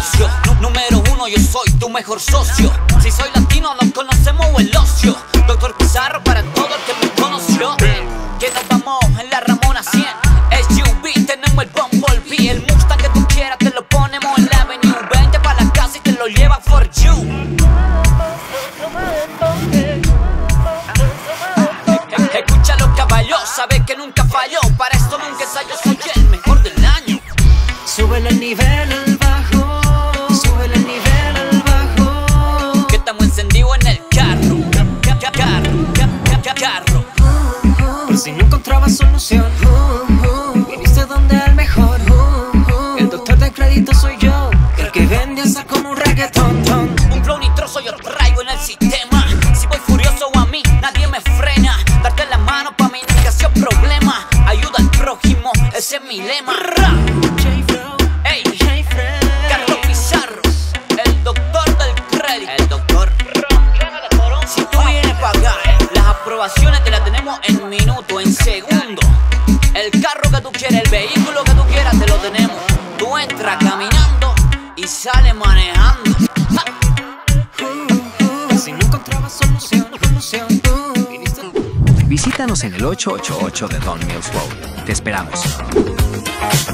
negocio. Número uno, yo soy tu mejor socio. Si soy latino, nos conocemos o el ocio. Doctor Pizarro para todo el que me conoció. Que nos vamos en la Ramona 100. SUV, tenemos el Bumblebee. El Mustang que tú quieras te lo ponemos en la Avenue. Vente pa' la casa y te lo lleva for you. Escucha los caballos, sabes que nunca falló. Para esto nunca ensayo, soy el mejor del año. Súbele el nivel al bajo, súbele el nivel al bajo. Que estamos encendidos en el carro. Carro. Por si no encontraba solución, viniste donde el mejor. El doctor de crédito soy yo, el que vende esa como un reggaetón. Un flow nitroso yo traigo en el sistema. Si voy furioso a mí, nadie me frena. Darte la mano pa' mí nunca ha sido problema. Ayuda al prójimo, ese es mi lema. Ey, Carlos Pizarro, el doctor del crédito. El doctor. Si tú vienes pa' acá, las aprobaciones te las tenemos en minutos, en segundos. El carro que tú quieres, el vehículo que tú quieras, te lo tenemos. Tú entras caminando y sales manejando. Si no encontraba solución, Visítanos en el 888 de Don Mills Road. Te esperamos.